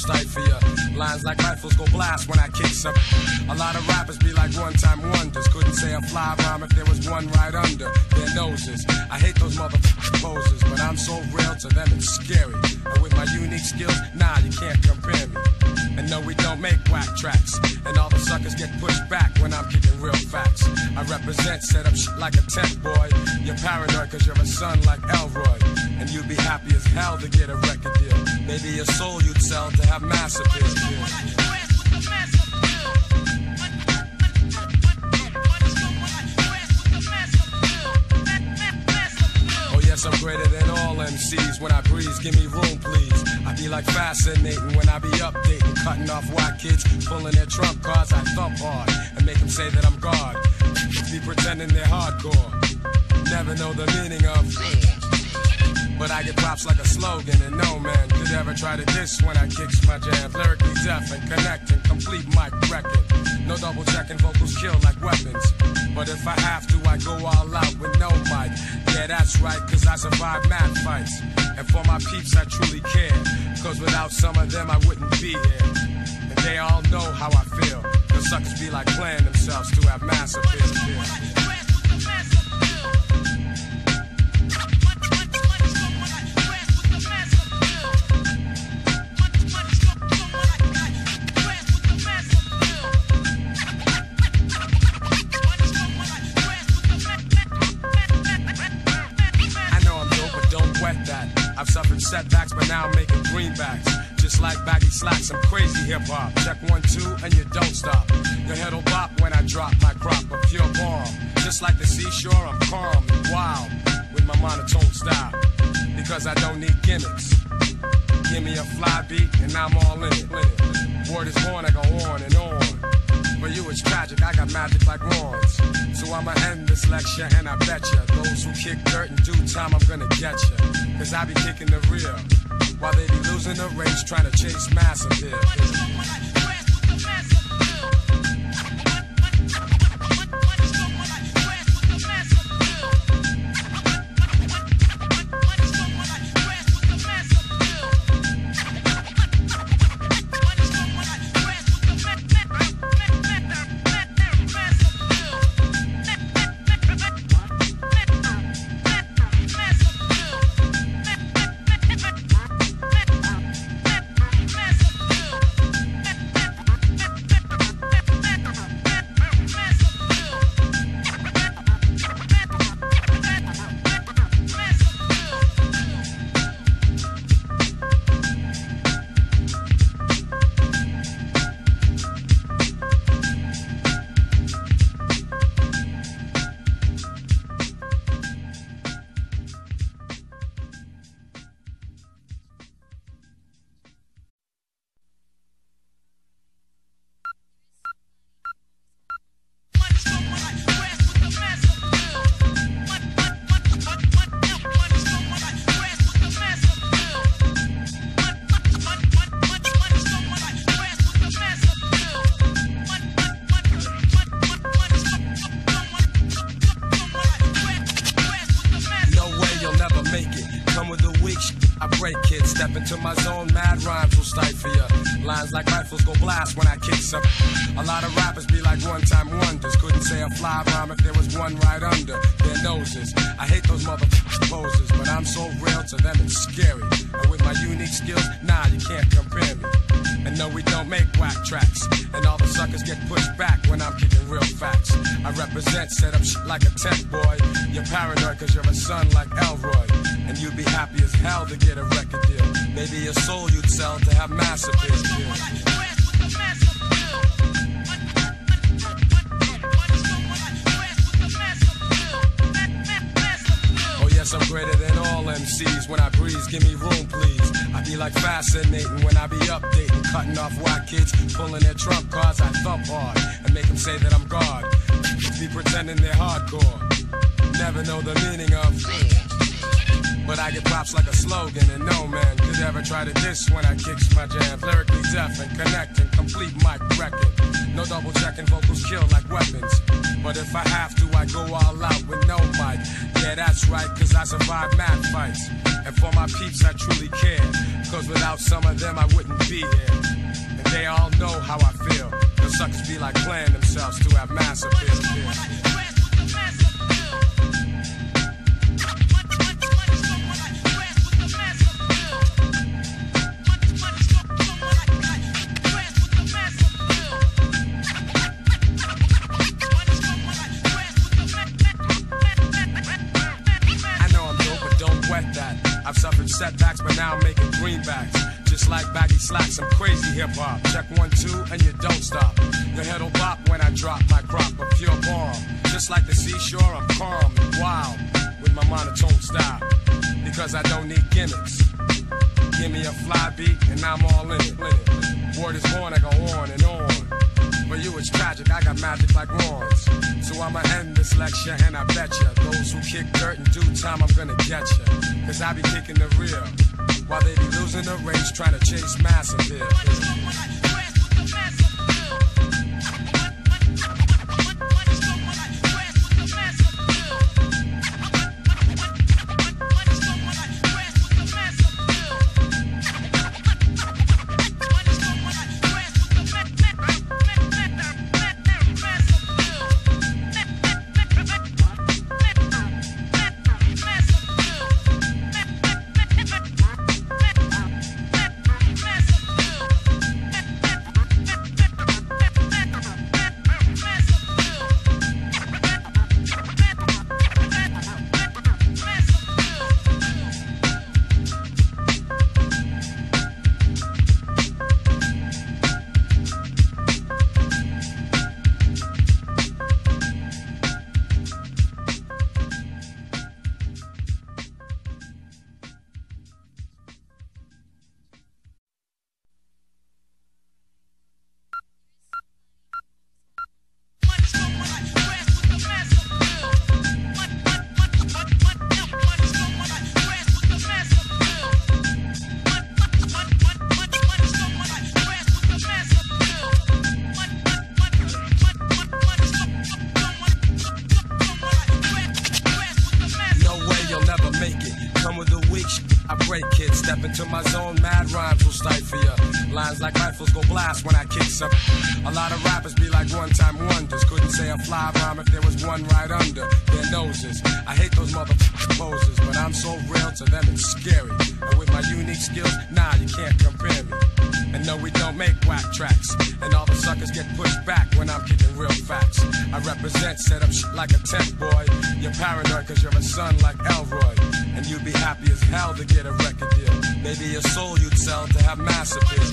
stifle ya. Lines like rifles go blast when I kick some. A lot of rappers be like one-time wonders. Couldn't say a fly rhyme if there was one right under their noses. I hate those motherfucking poses, but I'm so real to them it's scary. And with my unique skills, nah, you can't compare me. And no, we don't make whack tracks. And all the suckers get pushed back when I'm kicking real facts. I represent, set up shit like a tech boy. You're paranoid cause you're a son like Elroy. And you'd be happy as hell to get a record deal. Maybe your soul you'd sell to have mass appeal. I'm greater than all MCs. When I breeze, give me room, please. I be like fascinating when I be updating, cutting off white kids, pulling their trump cards. I thump hard and make them say that I'm God. Be pretending they're hardcore. Never know the meaning of. But I get props like a slogan, and no man could ever try to diss when I kicks my jams. Lyrically deaf and connecting, complete mic wrecking. No double checking, vocals kill like weapons. But if I have to, I go all out with no mic. Yeah, that's right, cause I survive mad fights. And for my peeps, I truly care. Cause without some of them, I wouldn't be here. And they all know how I feel. Cause suckers be like playing themselves to have mass appeal. I've suffered setbacks, but now I'm making greenbacks. Just like baggy slacks, I'm crazy hip-hop. Check 1, 2, and you don't stop. Your head'll bop when I drop my crop of pure bomb. Just like the seashore, I'm calm and wild with my monotone style. Because I don't need gimmicks. Give me a fly beat, and I'm all in it. Word is born, I go on and on. For you it's tragic, I got magic like wands. So I'ma end this lecture and I betcha those who kick dirt in due time, I'm gonna get ya. Cause I be kicking the real while they be losing the race trying to chase mass appeal. Step into my zone, mad rhymes will stifle ya. Lines like rifles go blast when I kick some. A lot of rappers be like one-time wonders. Couldn't say a fly rhyme if there was one right under their noses. I hate those motherfucking poses, but I'm so real to them it's scary. And with my unique skills, nah, you can't compare me. And no, we don't make whack tracks. And all the suckers get pushed back when I'm kicking real facts. I represent, set up shit like a tech boy. You're paranoid cause you're a son like Elroy. And you'd be happy as hell to get a record deal. Maybe your soul you'd sell to have mass appeal. Oh yes, I'm greater than all MCs. When I breeze, give me room, please. I be like fascinating when I be updating, cutting off white kids, pulling their trump cards. I thump hard and make them say that I'm God. Be pretending they're hardcore. Never know the meaning of. But I get props like a slogan, and no man could ever try to diss when I kicks my jams. Lyrically deaf and connecting, complete mic wrecking. No double checking, vocals kill like weapons. But if I have to, I go all out with no mic. Yeah, that's right, cause I survive mad fights. And for my peeps, I truly care. Cause without some of them, I wouldn't be here. they all know how I feel. The suckers be like playing themselves to have mass appeal. I've suffered setbacks, but now I'm making greenbacks. Just like baggy slacks, I'm crazy hip-hop. Check 1, 2, and you don't stop. Your head'll bop when I drop my crop of pure bomb. Just like the seashore, I'm calm and wild with my monotone style. Because I don't need gimmicks. Give me a fly beat, and I'm all in it. Word is born, I go on and on. For you it's tragic, I got magic like wands. So I'ma end this lecture and I bet ya those who kick dirt in due time I'm gonna get ya. Cause I be kicking the real while they be losing the race trying to chase mass appeal. Into my zone, mad rhymes will stifle ya. Lines like rifles go blast when I kick some. A lot of rappers be like one-time wonders. Couldn't say a fly rhyme if there was one right under their noses. I hate those motherfucking poses, but I'm so real to them it's scary. And with my unique skills, nah, you can't compare me. And no, we don't make whack tracks. And all the suckers get pushed back when I'm kicking real facts. I represent, set up shit like a tent boy. You're paranoid cause you're a son like Elroy. And you'd be happy as hell to get a record deal. Maybe your soul you'd sell to have mass appeal.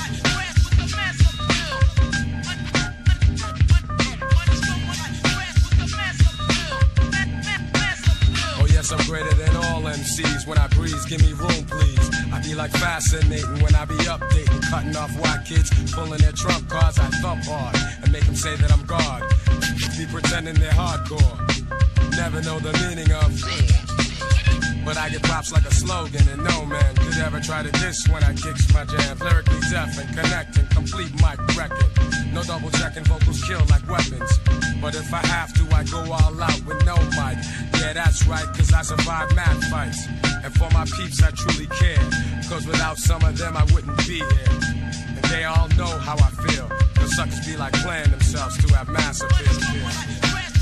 Oh yes, I'm greater than all MCs. When I breeze, give me room please. I be like fascinating when I be updating. Cutting off white kids, pulling their trump cards. I thump hard and make them say that I'm God. Be pretending they're hardcore. Never know the meaning of. But I get props like a slogan, and no man could ever try to diss when I kicks my jam. Lyrically deaf and connecting, complete mic record. No double checking, vocals kill like weapons. But if I have to, I go all out with no mic. Yeah, that's right, cause I survive mad fights. And for my peeps, I truly care. Cause without some of them, I wouldn't be here. And they all know how I feel. The suckers be like playing themselves to have mass appeal.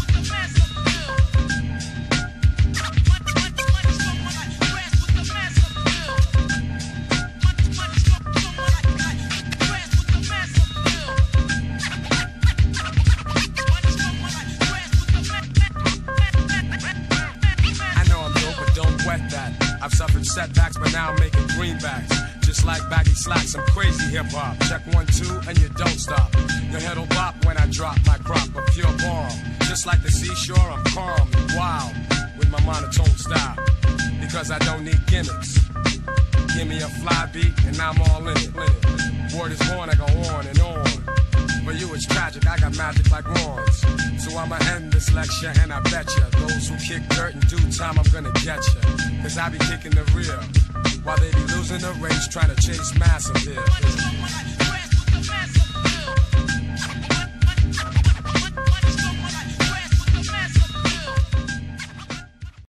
I've suffered setbacks, but now I'm making greenbacks. Just like baggy slacks, I'm crazy hip-hop. Check 1, 2, and you don't stop. Your head'll bop when I drop my crop of pure bomb. Just like the seashore, I'm calm and wild with my monotone style. Because I don't need gimmicks. Give me a fly beat, and I'm all in it. Word is born, I go on and on. For you it's tragic, I got magic like wands. So I'ma end this lecture and I bet ya those who kick dirt in due time I'm gonna get ya. Cause I be kicking the real while they be losing the race trying to chase mass appeal.